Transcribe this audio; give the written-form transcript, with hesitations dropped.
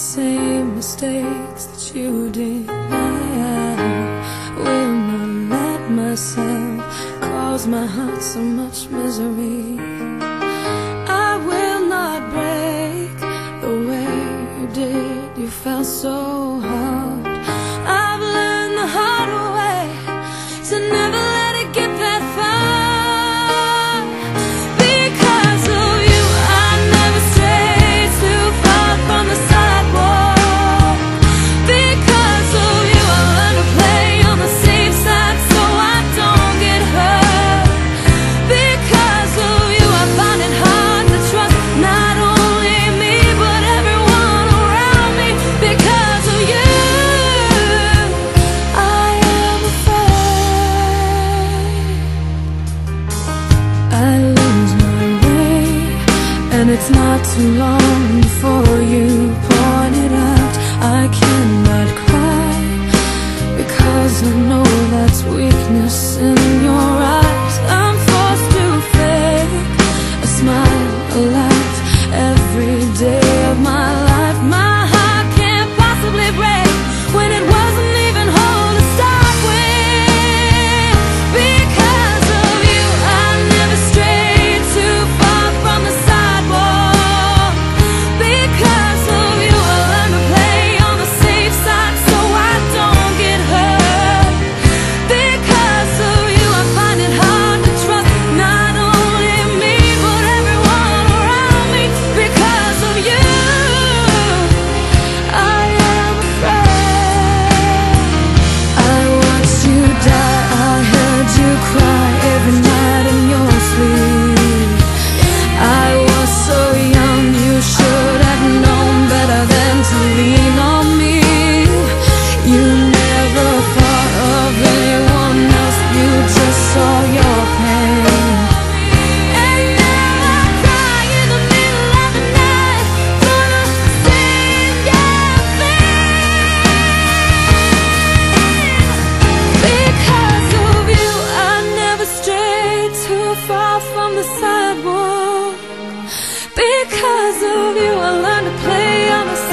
same mistakes that you did. I will not let myself cause my heart so much misery. I will not break the way you did. You felt so hard. I've learned the hard way to never let it get that far. Because of you, I never strayed too far from the sidewalk. Because of you, I learned to play on the safe side so I don't get hurt. Because of you, I find it hard to trust not only me but everyone around me. Because of you, I am afraid I lose my way, and it's not too long before you point it out. I cannot cry because I know that's weakness in your eyes. I'm forced to fake a smile, a laugh every day of my life. My heart can't possibly break when it wasn't even whole to start with. Because of you, I never strayed too far from the sidewalk. Because of you, I learned to play on the safe side so I don't get hurt. Because of you, I find it hard to trust not only me but everyone around me. Because of you, I am afraid. I watched you die, I heard you cry every night in your sleep. I was so young, you should have known better than to lean on me. You never thought of anyone else, you just saw your pain. And now I cry in the middle of the night for the same damn thing. Because of you, I never strayed too far from the sidewalk. Because of you, I learned to play on the